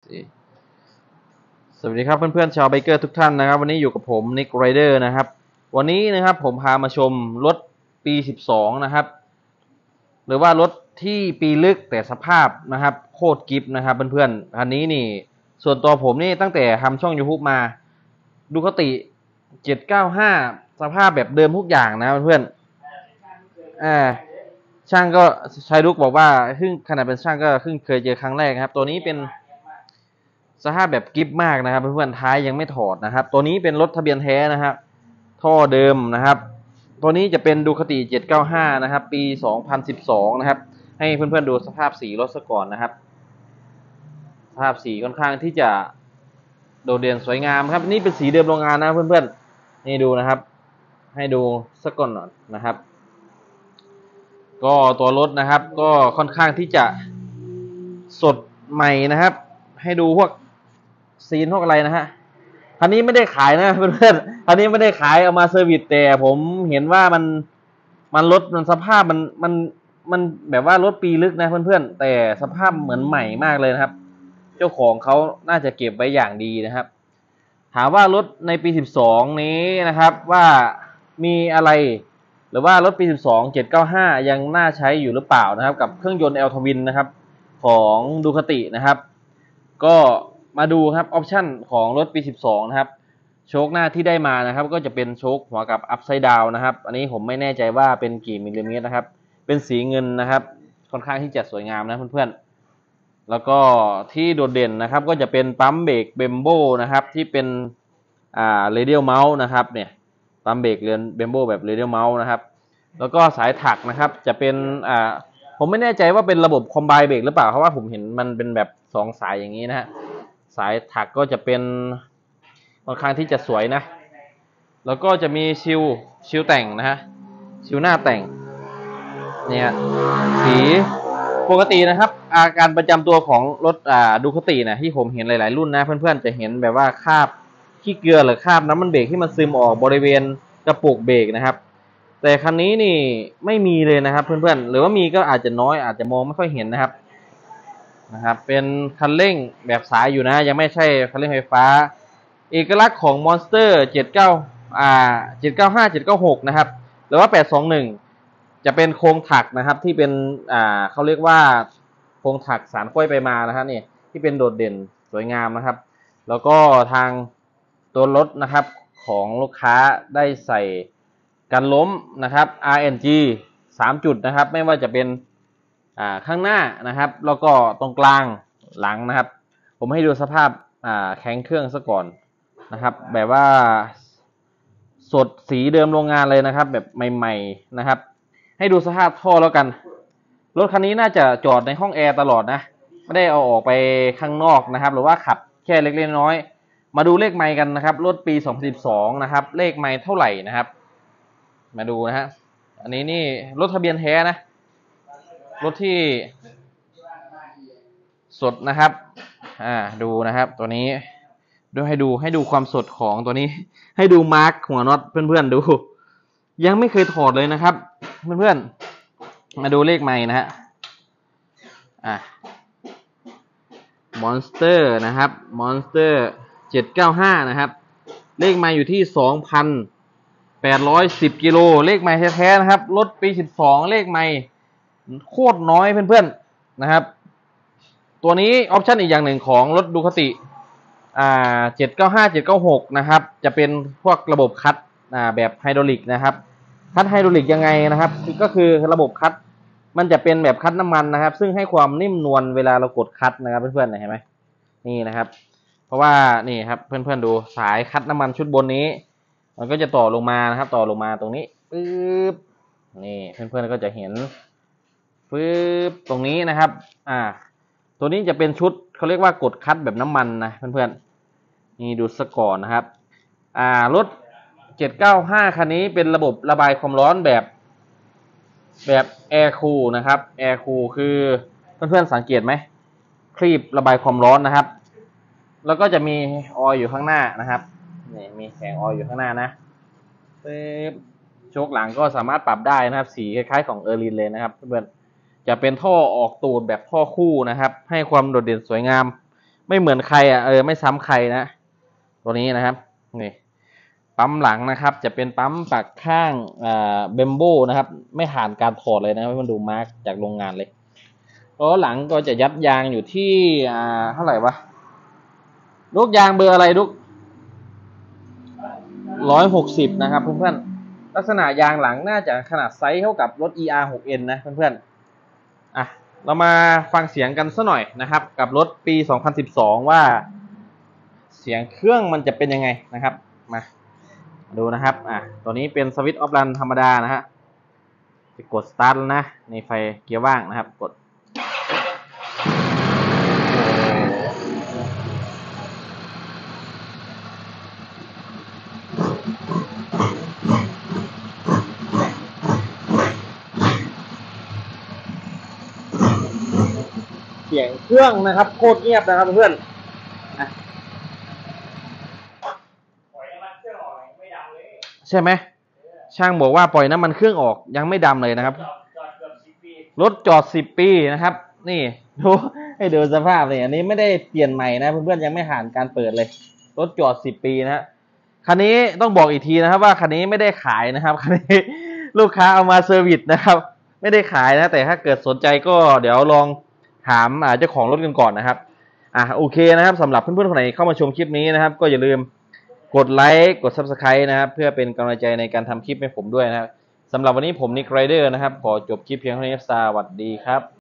สวัสดีครับเพื่อนๆชาวไบเกอร์ทุกท่านนะครับวันนี้อยู่กับผมนิกไรเดอร์นะครับวันนี้นะครับผมพามาชมรถปี12นะครับหรือว่ารถที่ปีลึกแต่สภาพนะครับโคตรกิฟนะครับเพื่อนๆคันนี้นี่ส่วนตัวผมนี่ตั้งแต่ทำช่อง YouTube มาดูคติ795สภาพแบบเดิมทุกอย่างนะเพื่อนๆช่างก็ชายลุกบอกว่าขนาดเป็นช่างก็เคยเจอครั้งแรกครับตัวนี้เป็นสภาพแบบกิฟมากนะครับเพื่อนๆท้ายยังไม่ถอดนะครับตัวนี้เป็นรถทะเบียนแท้นะครับท่อเดิมนะครับตัวนี้จะเป็นดูคติ795นะครับปี2012นะครับให้เพื่อนๆดูสภาพสีรถซะก่อนนะครับสภาพสีค่อนข้างที่จะโดดเด่นสวยงามครับนี่เป็นสีเดิมโรงงานนะเพื่อนๆนี่ดูนะครับให้ดูสักก่อนหน่อยนะครับก็ตัวรถนะครับก็ค่อนข้างที่จะสดใหม่นะครับให้ดูพวกซีนพวกอะไรนะฮะคันนี้ไม่ได้ขายนะเพื่อนๆคันนี้ไม่ได้ขายเอามาเซอร์วิสแต่ผมเห็นว่ามันรถมันสภาพมันแบบว่ารถปีลึกนะเพื่อนๆแต่สภาพเหมือนใหม่มากเลยนะครับเจ้าของเขาน่าจะเก็บไว้อย่างดีนะครับถามว่ารถในปี12นี้นะครับว่ามีอะไรหรือว่ารถปี12 795ยังน่าใช้อยู่หรือเปล่านะครับกับเครื่องยนต์ L Twin นะครับของดูคตินะครับก็มาดูครับออปชั่นของรถปี12นะครับโชคหน้าที่ได้มานะครับก็จะเป็นโชคหัวกับอัพไซด์ดาวนะครับอันนี้ผมไม่แน่ใจว่าเป็นกี่มิลลิเมตรนะครับเป็นสีเงินนะครับค่อนข้างที่จะสวยงามนะเพื่อนๆแล้วก็ที่โดดเด่นนะครับก็จะเป็นปั๊มเบรกเบมโบนะครับที่เป็นเรเดียลเมาส์นะครับเนี่ยปั๊มเบรกเรือนเบมโบแบบเรเดียลเมาส์นะครับแล้วก็สายถักนะครับจะเป็นผมไม่แน่ใจว่าเป็นระบบคอมไบเบรกหรือเปล่าเพราะว่าผมเห็นมันเป็นแบบ2 สายอย่างนี้นะฮะสายถักก็จะเป็นค่อนข้างที่จะสวยนะแล้วก็จะมีชิลแต่งนะฮะชิลหน้าแต่งเนี่ยสีปกตินะครับอาการประจำตัวของรถดูคตินะที่ผมเห็นหลายๆรุ่นนะเพื่อนๆจะเห็นแบบว่าคราบขี้เกลือหรือคราบน้ำมันเบรกที่มันซึมออกบริเวณกระปุกเบรกนะครับแต่คันนี้นี่ไม่มีเลยนะครับเพื่อนๆหรือว่ามีก็อาจจะน้อยอาจจะมองไม่ค่อยเห็นนะครับเป็นคันเร่งแบบสายอยู่นะยังไม่ใช่คันเร่งไฟฟ้าเอกลักษณ์ของ Monster 795 796นะครับหรือว่า821จะเป็นโครงถักนะครับที่เป็นเขาเรียกว่าโครงถักสารกล้วยไปมานะครับนี่ที่เป็นโดดเด่นสวยงามนะครับแล้วก็ทางตัวรถนะครับของลูกค้าได้ใส่กันล้มนะครับ RNG 3 จุดนะครับไม่ว่าจะเป็นข้างหน้านะครับแล้วก็ตรงกลางหลังนะครับผมให้ดูสภาพแข็งเครื่องซะก่อนนะครับแบบว่าสดสีเดิมโรงงานเลยนะครับแบบใหม่ๆนะครับให้ดูสภาพท่อแล้วกันรถคันนี้น่าจะจอดในห้องแอร์ตลอดนะไม่ได้เอาออกไปข้างนอกนะครับหรือว่าขับแค่เล็กๆน้อยๆมาดูเลขไมล์กันนะครับรถปี2012นะครับเลขไมล์เท่าไหร่นะครับมาดูนะฮะอันนี้นี่รถทะเบียนแท้นะรถที่สดนะครับดูนะครับตัวนี้ให้ดูความสดของตัวนี้ให้ดูมาร์คหัวน็อตเพื่อนๆดูยังไม่เคยถอดเลยนะครับเพื่อนๆมาดูเลขใหม่นะฮะMonster นะครับ Monster 795นะครับเลขใหม่อยู่ที่2,810 กิโลเลขใหม่แท้ๆนะครับรถปี12เลขใหม่โคตรน้อยเพื่อนๆนะครับตัวนี้ออปชั่นอีกอย่างหนึ่งของรถดูคติ795 796นะครับจะเป็นพวกระบบคัทแบบไฮดรอลิกนะครับคัทไฮดรอลิกยังไงนะครับก็คือระบบคัทมันจะเป็นแบบคัทน้ำมันนะครับซึ่งให้ความนิ่มนวลเวลาเรากดคัทนะครับเพื่อนๆเห็นไหมนี่นะครับเพราะว่านี่ครับเพื่อนๆดูสายคัทน้ำมันชุดบนนี้มันก็จะต่อลงมานะครับต่อลงมาตรงนี้ปึ๊บนี่เพื่อนๆก็จะเห็นปึ๊บตรงนี้นะครับตัวนี้จะเป็นชุดเขาเรียกว่ากดคัทแบบน้ำมันนะเพื่อนๆนี่ดูสกอร์นะครับรถ795คันนี้เป็นระบบระบายความร้อนแบบแอร์คูลนะครับแอร์คูลคือเพื่อนๆสังเกตไหมครีบระบายความร้อนนะครับแล้วก็จะมีออยล์อยู่ข้างหน้านะครับนี่มีแสงออยล์อยู่ข้างหน้านะโชคหลังก็สามารถปรับได้นะครับสีคล้ายๆของเออร์ลินเลยนะครับเพื่อนๆจะเป็นท่อออกตูดแบบท่อคู่นะครับให้ความโดดเด่นสวยงามไม่เหมือนใครไม่ซ้ำใครนะตัวนี้นะครับนี่ปั๊มหลังนะครับจะเป็นปั๊มปักข้างเบมโบนะครับไม่ผ่านการถอดเลยนะครับมันดูมาร์กจากโรงงานเลยล้อหลังก็จะยัดยางอยู่ที่เท่าไหร่วะลูกยางเบอร์อะไรลูก160นะครับเพื่อนๆลักษณะยางหลังน่าจะขนาดไซส์เท่ากับรถ ER6N นะเพื่อนๆเรามาฟังเสียงกันสักหน่อยนะครับกับรถปี2012ว่าเสียงเครื่องมันจะเป็นยังไงนะครับมาดูนะครับตัวนี้เป็นสวิตช์ออฟรันธรรมดานะฮะจะกดสตาร์ทแล้วนะในไฟเกียร์ว่างนะครับกดเสียงเครื่องนะครับโคตรเงียบนะครับเพื่อนใช่ไหมช่างบอกว่าปล่อยน้ำมันเครื่องออกยังไม่ดำเลยนะครับรถจอด10 ปีนะครับนี่ดูให้ดูสภาพเลยอันนี้ไม่ได้เปลี่ยนใหม่นะเพื่อนๆยังไม่ผ่านการเปิดเลยรถจอด10 ปีนะฮะคันนี้ต้องบอกอีกทีนะครับว่าคันนี้ไม่ได้ขายนะครับคันนี้ลูกค้าเอามาเซอร์วิสนะครับไม่ได้ขายนะแต่ถ้าเกิดสนใจก็เดี๋ยวลองถามเจ้าของรถกันก่อนนะครับโอเคนะครับสำหรับเพื่อนๆคนไหนเข้ามาชมคลิปนี้นะครับก็อย่าลืมกดไลค์กด Subscribe นะครับเพื่อเป็นกำลังใจในการทำคลิปให้ผมด้วยนะครับสำหรับวันนี้ผมนิกไรเดอร์นะครับขอจบคลิปเพียงเท่านี้สวัสดีครับ